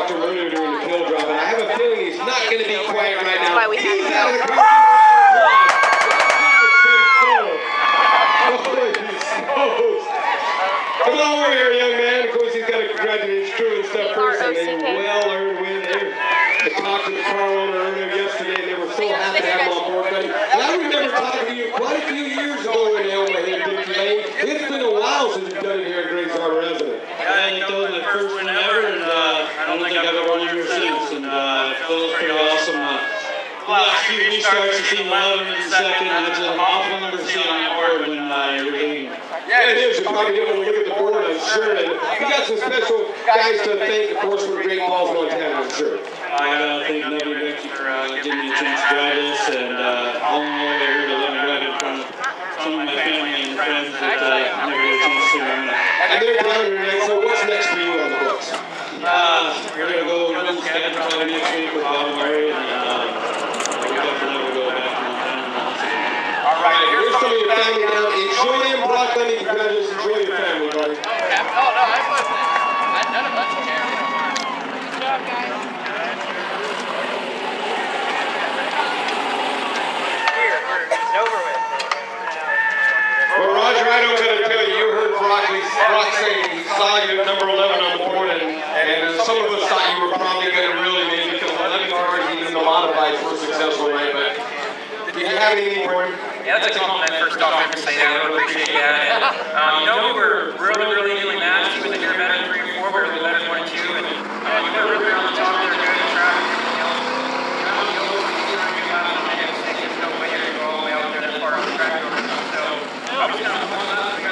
talked to him earlier during the pill drop, and I have a feeling he's not going to be quiet right now. That's why we have he's to out of the go. Come on over here, young man. Of course, he's got to congratulate his crew and stuff first, and they well-earned win. I talked to the car owner earlier yesterday, and they were so happy to have him on board. And I remember talking to you quite a few years ago in Elma here, Dickie Lane. It's been a while since you've done it here at Grace Harbor, hasn't it? Yeah, I think that was the first win ever, and I don't think I've ever won ever since, and it feels pretty awesome. The last few restarts, you've seen 11 in the second, and it's an awful number to see on the board when you're leading. Yeah, it is. You probably didn't want to look at the board, I'm sure. And we got some special guys to thank, of course, for Great Falls, Montana, I'm sure. I got to thank Lemley for giving me a chance to drive this, and all the way here to let me drive in front of some of my family and friends that never get a chance to see around. And they're down here tonight, so what's next for you on the books? We're going to go to Wisconsin probably next week with Bob Murray, and we'll go back to Montana. All right, here's some of your family now. Enjoy them, Brock. Let me congratulations. Enjoy your family, buddy. Oh, no, I wasn't. None of us care. Good job, guys. It's over with. Well, Roger, I don't got to tell you, you heard Brock say he saw you at number 11 on the board, and some of us thought you were probably going to really win because 11 cars, even the modifieds, were successful, right? But do you have anything for him? Yeah, that's a compliment. First off, I say that. I really appreciate that. And, we were really evenly matched. He was a year better than 3 or 4. We were a little better than 1 and 2. And we were really on the top of the good track. There's no way to go all the way out there that far on the track. So I was kind of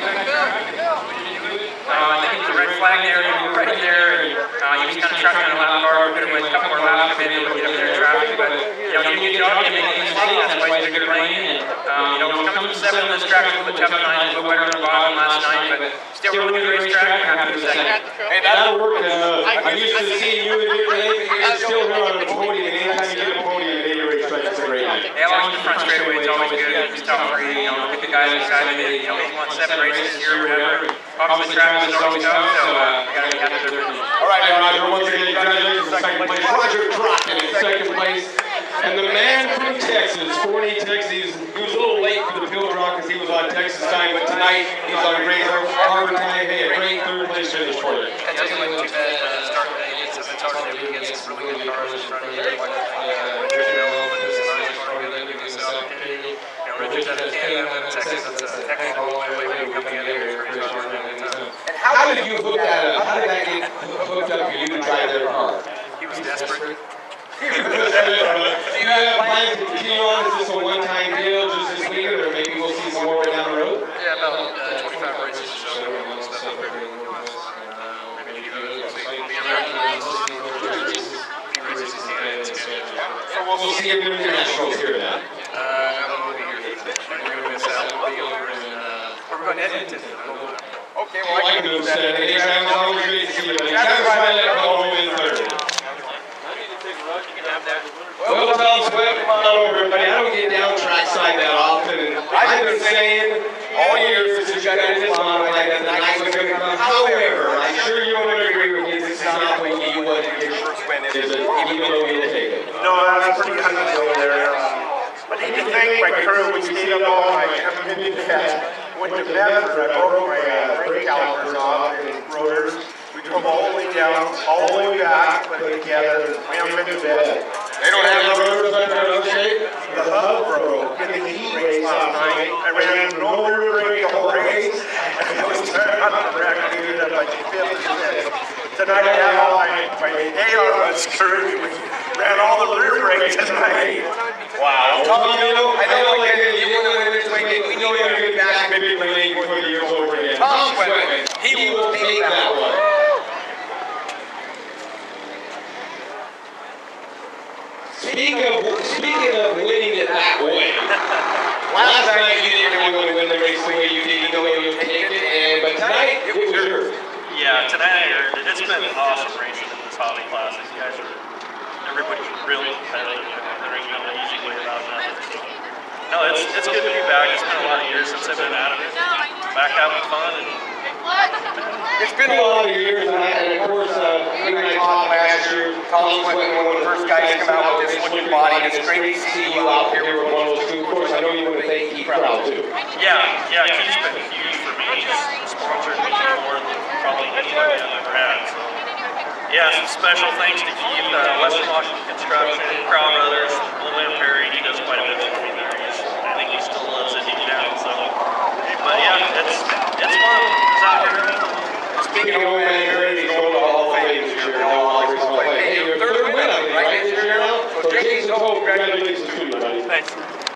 I think it was a red flag there, right there, and he was kind of tracking on a lap car. We could have went a couple more laps to be able to get up there in traffic, but you need to get up and make things slow. That's why he's a good lane. And coming from 7 on this track was a little tough tonight, a little better on the bottom last night, but still really good racetrack. Happy with the second. Hey, that'll work. I'm used to seeing you and Dick Lane, but you're still here on the podium. Anytime you get a podium at any racetrack, it's a great night. Yeah, along the front straightaway, it's always good. It's tough for you. Look at the guys beside me. He's won 7 races this year or whatever. Obviously, Travis is always tough, so I got to be happy with everything. All right, Roger, once again, congratulations in second place. Roger Crockett in second place. And the man from Texas, 40 Texas, he was a little late for the pill drop because he was on Texas time, but tonight he's on Great Harbor time. Hey, a great third place finish for you. That doesn't look too bad start the day. It's hard to get some really good cars in front of you. And how did you hook that up? How did that get hooked up for you to drive their car? He was desperate. Do you have plans to continue on? Is this a one-time deal just this weekend, or maybe we'll see some more down the road? Yeah, about 25 races or so. So we'll see if there's internationals here then. We're going to Edmonton. Okay, well, I can do that. Travis, always great to see you. Travis Rilat come home in third. Well, tell Sweatman, come on over, everybody. I don't get down trackside that often, and I've been saying all year since you got in this modified that the night was going to come. However, I'm sure you would agree with me, this is not what you wanted to get first win, is it? Even though you'll take it. No, I'm pretty happy over there. I need to thank my crew. We stayed up all night. Went to Bedford, I broke my brake calipers off and rotors. We drove all the way down, all the way back, put it together, and we went to bed. They don't have the rotors up there in shape? The hub broke in the heat race last night. I ran no rear brake the whole race. I was turned on the wreck. I ended up like 5th or 6th. Tonight I had all my AR was screwed. We ran all the rear brakes tonight. Wow. Tom, I know like you want to this weekend. We know you're going to be back in big league before the year's over again. Tom Sweatman, he will take that one. Speaking of winning it that way, last night you didn't really want to win the race the way you did. You know you would take it, but tonight it was yours. Yeah, tonight it's been an awesome racing in this hobby class. You guys are, everybody's really competitive. There ain't no easy way about nothing. No, it's good to be back. It's been a lot of years since I've been out of it. Back having fun. It's been a lot of years, and of course, you and I talked last year. Tom Sweatman, one of the first guys to come out with this looking body, and it's great to see you out here with one of those two. Of course, I know you want to thank Keith Crowell too. Yeah, Keith's been huge for me. He's sponsored me more than probably anybody I've ever had. So, yeah, some special thanks to Keith, Western Washington Construction, Crown Brothers, Lemley Perry. He does quite a bit for me there. I think he still loves it deep down. So, but yeah, it's fun. It's out here. Speaking of old man Perry, he's going to the Hall of Fame this year. Hey, you're third win, right? This year now. So Jason Tole, congratulations to you, buddy. Thanks.